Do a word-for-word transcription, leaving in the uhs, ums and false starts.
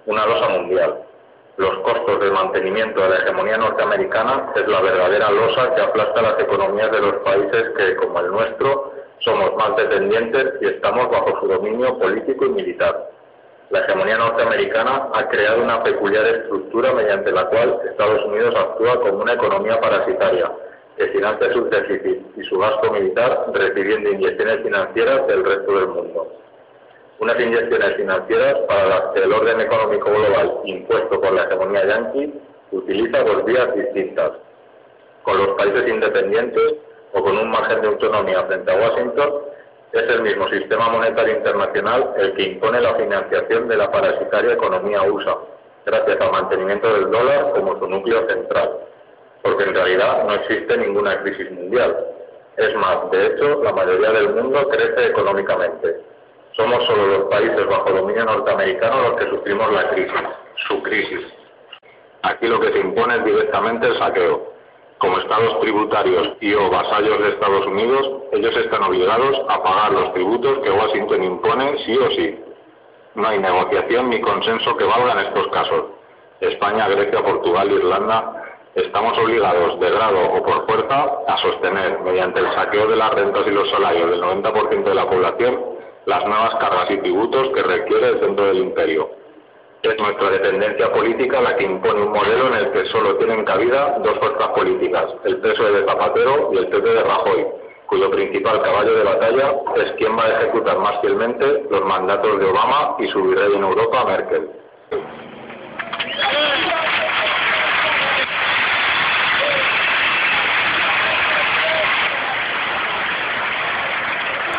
una losa mundial. Los costos del mantenimiento de la hegemonía norteamericana es la verdadera losa que aplasta las economías de los países que, como el nuestro, somos más dependientes y estamos bajo su dominio político y militar. La hegemonía norteamericana ha creado una peculiar estructura mediante la cual Estados Unidos actúa como una economía parasitaria, que financia su déficit y su gasto militar recibiendo inyecciones financieras del resto del mundo. Unas inyecciones financieras para las que el orden económico global impuesto por la hegemonía yanqui utiliza dos vías distintas. Con los países independientes o con un margen de autonomía frente a Washington, es el mismo sistema monetario internacional el que impone la financiación de la parasitaria economía U S A, gracias al mantenimiento del dólar como su núcleo central, porque en realidad no existe ninguna crisis mundial. Es más, de hecho, la mayoría del mundo crece económicamente. Somos solo los países bajo dominio norteamericano los que sufrimos la crisis, su crisis. Aquí lo que se impone es directamente el saqueo. Como estados tributarios y o vasallos de Estados Unidos, ellos están obligados a pagar los tributos que Washington impone sí o sí. No hay negociación ni consenso que valga en estos casos. España, Grecia, Portugal, Irlanda, estamos obligados, de grado o por fuerza, a sostener, mediante el saqueo de las rentas y los salarios del noventa por ciento de la población, las nuevas cargas y tributos que requiere el centro del imperio. Es nuestra dependencia política la que impone un modelo en el que solo tienen cabida dos fuerzas políticas, el P S O E de Zapatero y el P P de Rajoy, cuyo principal caballo de batalla es quién va a ejecutar más fielmente los mandatos de Obama y su virrey en Europa, Merkel.